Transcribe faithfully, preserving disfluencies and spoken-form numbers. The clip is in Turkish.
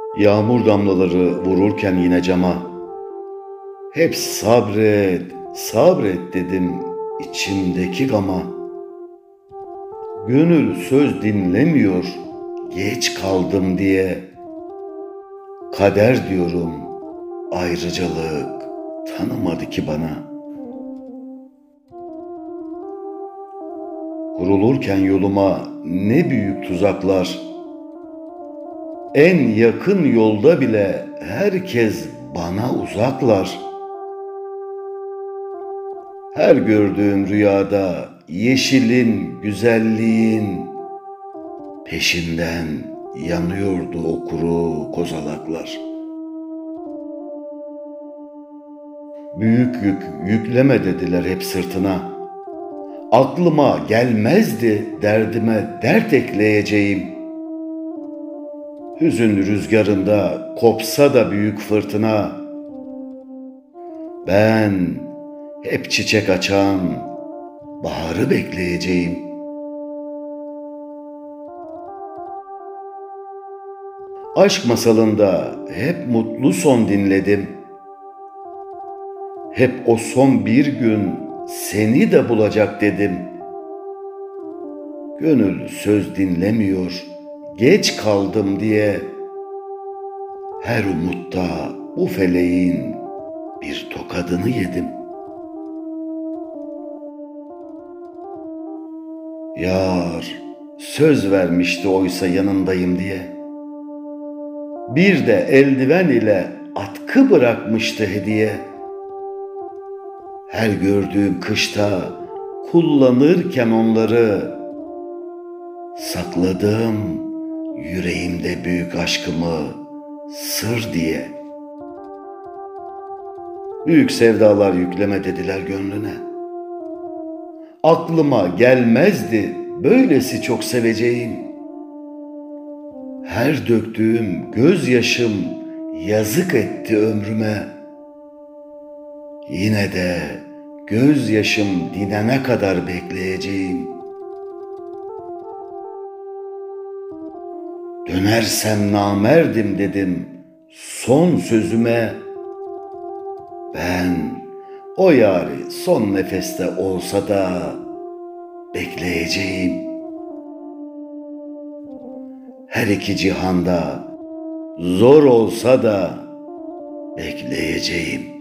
Yağmur damlaları vururken yine cama, hep sabret, sabret dedim içimdeki gama. Gönül söz dinlemiyor, geç kaldım diye. Kader diyorum, ayrıcalık tanımadı ki bana. Kurulurken yoluma ne büyük tuzaklar. En yakın yolda bile herkes bana uzaklar. Her gördüğüm rüyada yeşilin, güzelliğin peşinden yanıyordu o kuru kozalaklar. Büyük yük yükleme dediler hep sırtına. Aklıma gelmezdi derdime dert ekleyeceğim. Hüzün rüzgarında kopsa da büyük fırtına, ben hep çiçek açan baharı bekleyeceğim. Aşk masalında hep mutlu son dinledim. Hep o son bir gün seni de bulacak dedim. Gönül söz dinlemiyor, geç kaldım diye. Her umutta bu feleğin bir tokadını yedim. Yar söz vermişti oysa yanındayım diye. Bir de eldiven ile atkı bırakmıştı hediye. Her gördüğüm kışta kullanırken onları sakladım yüreğimde büyük aşkımı sır diye. Büyük sevdalar yükleme dediler gönlüne. Aklıma gelmezdi böylesi çok seveceğim. Her döktüğüm gözyaşım yazık etti ömrüme. Yine de gözyaşım dinene kadar bekleyeceğim. Dönersem namerdim dedim son sözüme. Ben o yâri son nefeste olsa da bekleyeceğim. Her iki cihanda zor olsa da bekleyeceğim.